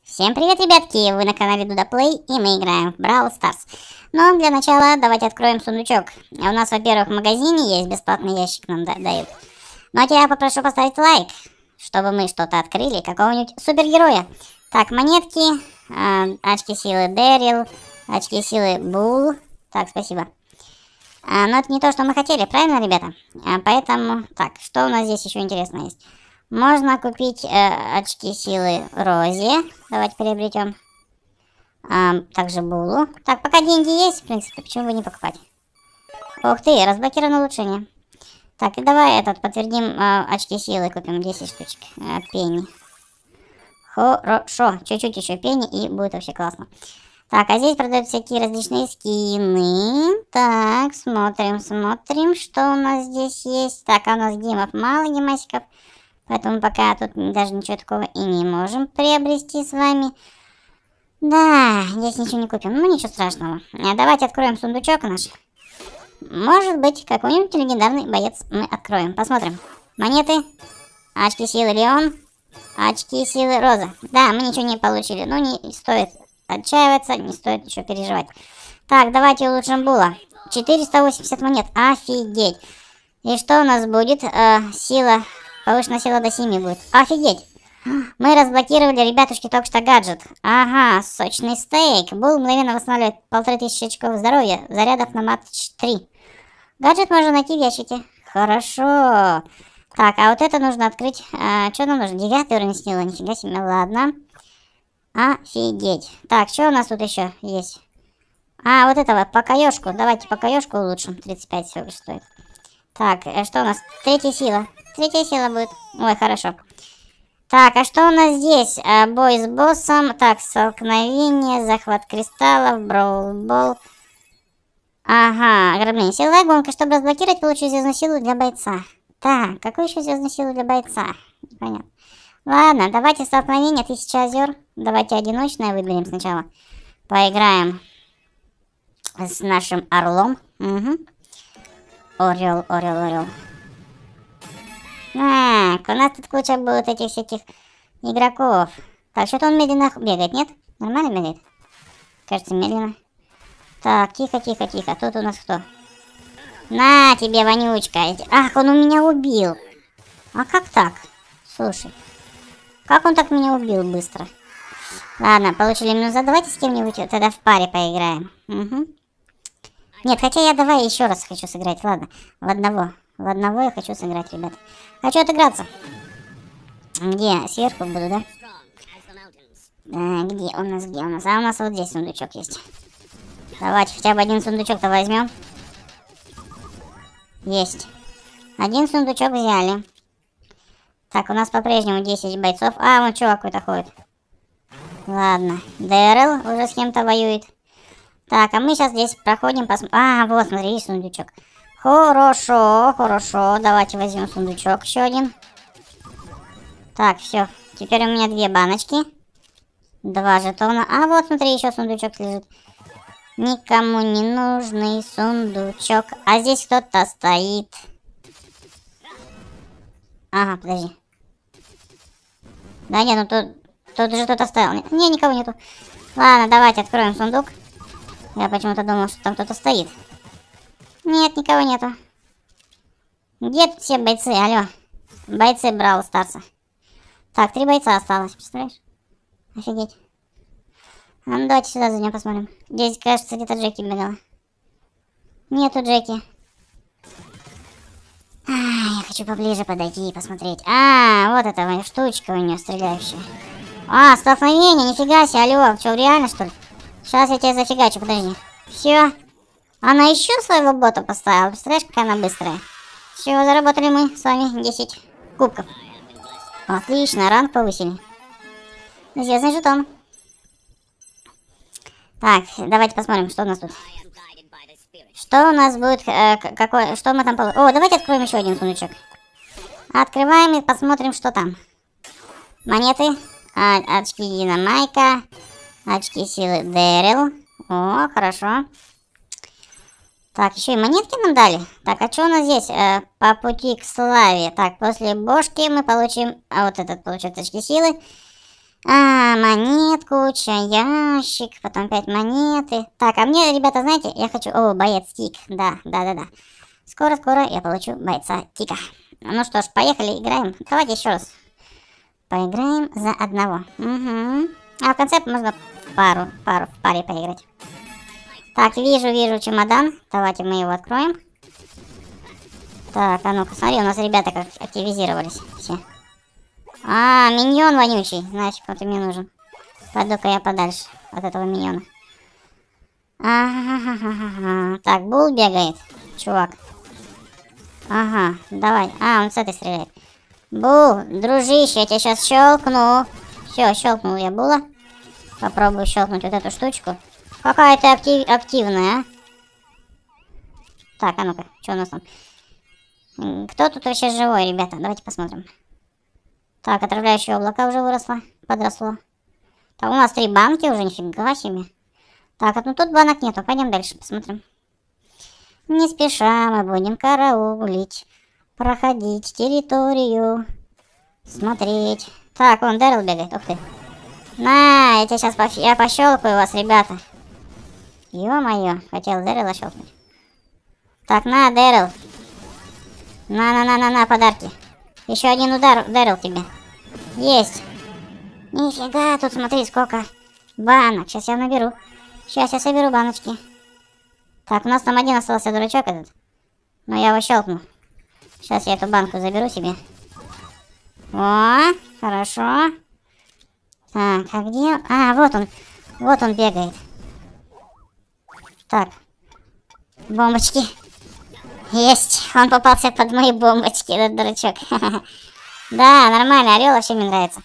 Всем привет, ребятки! Вы на канале Дудаплей, и мы играем в Brawl Stars. Но для начала давайте откроем сундучок. У нас, во-первых, в магазине есть бесплатный ящик, нам дают. Ну а тебя попрошу поставить лайк, чтобы мы что-то открыли, какого-нибудь супергероя. Так, монетки, очки силы Дэрил, очки силы Бул. Так, спасибо. Но это не то, что мы хотели, правильно, ребята? Поэтому, так, что у нас здесь еще интересно есть? Можно купить очки силы Рози. Давайте приобретем. Также Булу. Так, пока деньги есть, в принципе, почему бы не покупать? Ух ты, разблокировано улучшение. Так, и давай подтвердим очки силы, купим 10 штучек. Пенни. Хорошо, чуть-чуть еще пенни, и будет вообще классно. Так, а здесь продают всякие различные скины. Так, смотрим, что у нас здесь есть. Так, а у нас гемов мало, гемасиков. Поэтому пока тут даже ничего такого и не можем приобрести с вами. Да, здесь ничего не купим. Ну, ничего страшного. Давайте откроем сундучок наш. Может быть, какой-нибудь легендарный боец мы откроем. Посмотрим. Монеты. Очки силы Леон. Очки силы Роза. Да, мы ничего не получили. Но не стоит отчаиваться, не стоит ничего переживать. Так, давайте улучшим Була. 480 монет. Офигеть. И что у нас будет? Сила... Повышенная сила до 7 будет. Офигеть! Мы разблокировали, ребятушки, только что гаджет. Ага, сочный стейк. Бул мгновенно восстанавливает 1500 очков здоровья. Зарядов на матч 3. Гаджет можно найти в ящике. Хорошо. Так, а вот это нужно открыть. Что нам нужно? 9 уровень силы. Нифига себе. Ладно. Офигеть. Так, что у нас тут еще есть? Вот этого, покаёшку. Давайте покаёшку улучшим. 35 всего лишь стоит. Так, что у нас? Третья сила. Третья сила будет. Ой, хорошо. Так, а что у нас здесь? Бой с боссом. Так, столкновение, захват кристаллов, броулбол. Ага, ограбление. Силовая гонка. Чтобы разблокировать, получу звездную силу для бойца. Так, какую еще звездную силу для бойца? Непонятно. Ладно, давайте столкновение 1000 озер. Давайте одиночное выберем сначала. Поиграем с нашим орлом. Угу. Орел. Так, у нас тут куча будет этих всяких игроков. Так, что-то он медленно бегает, нет? Нормально бегает? Кажется, медленно. Так, тихо. Тут у нас кто? На тебе, вонючка. Ах, он у меня убил. А как так? Слушай. Как он так меня убил быстро? Ладно, получили минус. Давайте с кем-нибудь тогда в паре поиграем. Угу. Нет, хотя я давай еще раз хочу сыграть. Ладно, в одного я хочу сыграть, ребят. Хочу отыграться. Где? Сверху буду, да? Где у нас? А у нас вот здесь сундучок есть. Давайте хотя бы один сундучок-то возьмем. Есть. Один сундучок взяли. Так, у нас по-прежнему 10 бойцов. Вон чувак какой-то ходит. Ладно. Дэрил уже с кем-то воюет. Так, а мы сейчас здесь проходим, посмотрим. Вот, смотри, есть сундучок. Хорошо. Давайте возьмем сундучок еще один. Так, все. Теперь у меня 2 баночки. 2 жетона. Вот, смотри, еще сундучок лежит. Никому не нужный сундучок. А здесь кто-то стоит. Ага, подожди. Да не, ну тут же кто-то стоял. Не, никого нету. Ладно, давайте откроем сундук. Я почему-то думал, что там кто-то стоит. Нет, никого нету. Где тут все бойцы? Алло. Бойцы Brawl Старса. Так, 3 бойца осталось, представляешь? Офигеть. Ну, давайте сюда за ним посмотрим. Здесь, кажется, где-то Джеки бегала. Нету Джеки. Я хочу поближе подойти и посмотреть. Вот эта штучка у нее стреляющая. Столкновение, нифига себе, алло. Что, реально, что ли? Сейчас я тебя зафигачу, подожди. Все. Она еще своего бота поставила. Представляешь, какая она быстрая. Все, заработали мы с вами 10 кубков. Отлично, ранг повысили. Известный жетон. Так, давайте посмотрим, что у нас тут. Что у нас будет, что мы там получим. Давайте откроем еще один сундучок. Открываем и посмотрим, что там. Монеты, очки Динамайка, очки силы Дэрил. Хорошо. Так, еще и монетки нам дали. Так, а что у нас здесь? По пути к славе. Так, после бошки мы получим... вот этот получает очки силы. Монетку. куча, ящик, потом 5 монеты. Так, а мне, ребята, знаете, я хочу... О, боец тик. Да. Скоро я получу бойца тика. Ну что ж, поехали, играем. Давайте еще раз. Поиграем за одного. Угу. А в конце можно в паре поиграть. Так, вижу чемодан. Давайте мы его откроем. Так, а ну-ка, смотри, у нас ребята как активизировались все. А, миньон вонючий. Значит, вот и мне нужен. Пойду-ка я подальше от этого миньона. Ага. Так, Бул бегает, чувак. Ага, давай. А, он с этой стреляет. Бул, дружище, я тебя сейчас щелкну. Все, щелкнул я Була. Попробую щелкнуть вот эту штучку. Какая ты активная, а? Так, а ну-ка, что у нас там? Кто тут вообще живой, ребята? Давайте посмотрим. Так, отравляющее облако уже подросло. Так, у нас 3 банки уже, нифига себе. Так, ну тут банок нету, пойдем дальше посмотрим. Не спеша мы будем караулить, проходить территорию, смотреть. Так, вон Дэрил бегает, ух ты. На, я тебя сейчас пощелкаю вас, ребята. Ё-моё, хотел Дэрила щелкнуть. Так, на, Дэрил. На, подарки. Еще один удар, Дэрил тебе. Есть. Нифига, тут смотри, сколько банок. Сейчас я наберу. Сейчас я соберу баночки. Так, у нас там один остался дурачок этот. Но я его щелкну. Сейчас я эту банку заберу себе. О, хорошо. Так, а где... А, вот он бегает. Так. Бомбочки. Есть. Он попался под мои бомбочки, этот дурачок. Да, нормально. Орел вообще мне нравится.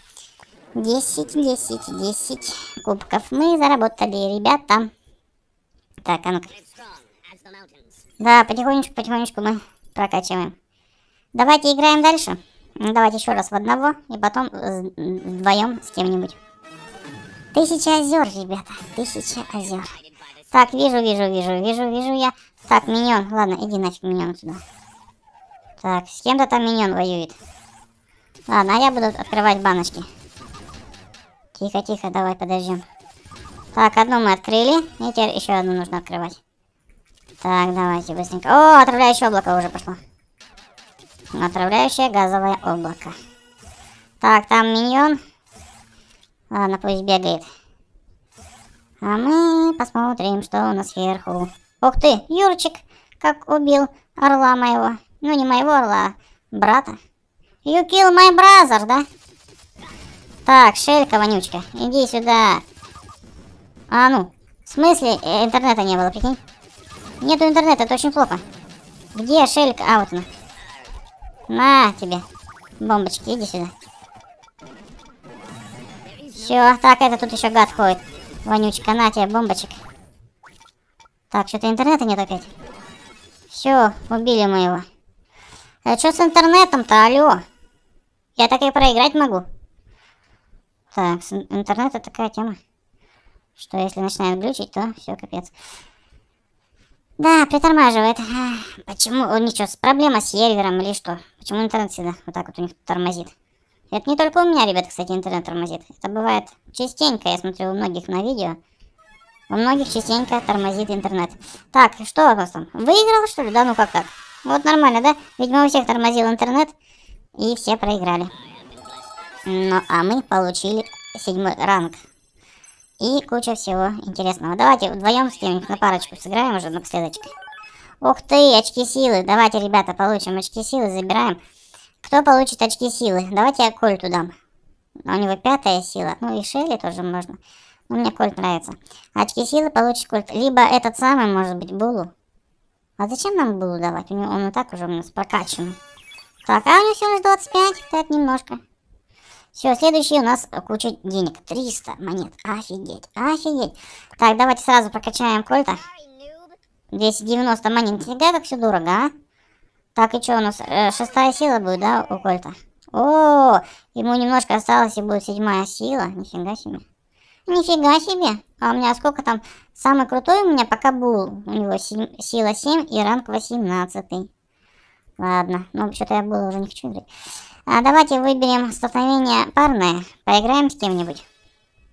10 кубков мы заработали, ребята. Так, а ну-ка. Да, потихонечку мы прокачиваем. Давайте играем дальше. Давайте еще раз в одного и потом вдвоем с кем-нибудь. 1000 озер, ребята. 1000 озер. Так, вижу я. Так, миньон. Ладно, иди нафиг, миньон, сюда. Так, с кем-то там миньон воюет. Ладно, а я буду открывать баночки. Тихо, давай подождем. Так, одну мы открыли. И теперь еще одну нужно открывать. Так, давайте быстренько. О, отравляющее облако уже пошло. Отравляющее газовое облако. Так, там миньон. Ладно, пусть бегает. А мы посмотрим, что у нас сверху. Ух ты, Юрчик, как убил орла моего. Ну, не моего орла, а брата. You kill my brother, да? Так, Шелька, вонючка, иди сюда. А ну, в смысле интернета не было, прикинь? Нету интернета, это очень плохо. Где Шелька? А, вот она. На тебе, бомбочки, иди сюда. Все, так, это тут еще гад ходит. Вонючка, на тебе, бомбочек. Так, что-то интернета нет опять. Все, убили мы его. А что с интернетом-то, алло? Я так и проиграть могу. Так, с интернета такая тема, что если начинает глючить, то все, капец. Да, притормаживает. Почему? У них что, проблема с сервером или что? Почему интернет всегда вот так вот у них тормозит? Это не только у меня, ребята, кстати, интернет тормозит. Это бывает частенько, я смотрю у многих на видео. У многих частенько тормозит интернет. Так, что у вас там? Выиграл, что ли? Да, ну как так? Вот нормально, да? Видимо, у всех тормозил интернет, и все проиграли. Ну, а мы получили 7 ранг. И куча всего интересного. Давайте вдвоем с кем-нибудь на парочку сыграем уже напоследочек. Ух ты, очки силы. Давайте, ребята, получим очки силы, забираем. Кто получит очки силы? Давайте я Кольту дам. У него 5-я сила. Ну и Шелли тоже можно. Но мне Кольт нравится. Очки силы получит Кольт. Либо этот самый, может быть, Булу. А зачем нам Булу давать? У него, он и так уже у нас прокачан. Так, а у него всего лишь 25. Это немножко. Все, следующий у нас куча денег. 300 монет. Офигеть, офигеть. Так, давайте сразу прокачаем Кольта. 290 монет. Нифига, как все дорого, а? Так, и что у нас? 6-я сила будет, да, у Кольта? О, ему немножко осталось, и будет 7-я сила. Нифига себе. Нифига себе. А у меня сколько там? Самый крутой у меня пока Бул. У него сила 7 и ранг 18. Ладно, ну что-то я Була уже не хочу играть. А давайте выберем столкновение парное. Поиграем с кем-нибудь.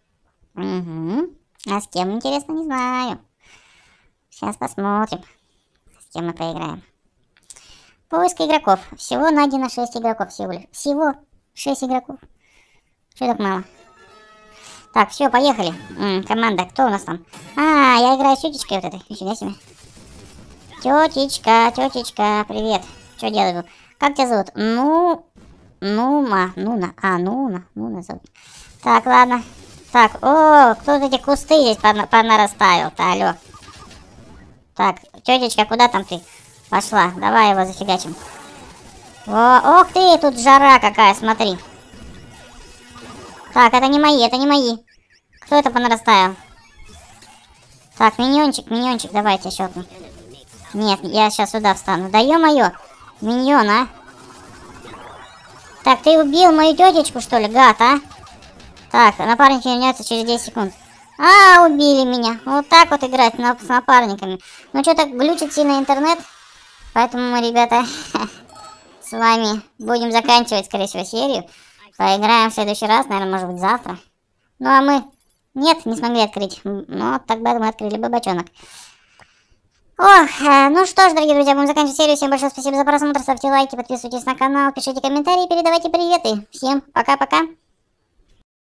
Угу. А с кем, интересно, не знаю. Сейчас посмотрим, с кем мы поиграем. Поиск игроков. Всего найдено 6 игроков всего лишь. Всего 6 игроков. Что так мало? Так, все, поехали. Команда, кто у нас там? А, я играю с тетечкой вот этой. Нифига себе. Тетечка, привет. Что делаю? Как тебя зовут? Нуна. Нуна зовут. Так, ладно. Так, о, кто эти кусты здесь понарастаю-то, алло. Так, тетечка, куда там ты пошла? Давай его зафигачим. О, ох ты, тут жара какая, смотри. Так, это не мои. Кто это понарастаял? Так, миньончик, давайте щелкнем. Нет, я сейчас сюда встану. Да ё-моё, миньон, а? Так, ты убил мою тетечку, что ли, гад, а? Так, напарники меняются через 10 секунд. А, убили меня. Вот так вот играть с напарниками. Ну, что-то глючит сильно интернет. Поэтому мы, ребята, с вами будем заканчивать, скорее всего, серию. Поиграем в следующий раз, наверное, может быть, завтра. Ну, а мы... Нет, не смогли открыть. Ну, так бы мы открыли бы бочонок. Ох, ну что ж, дорогие друзья, будем заканчивать серию. Всем большое спасибо за просмотр. Ставьте лайки, подписывайтесь на канал, пишите комментарии, передавайте приветы. Всем пока-пока.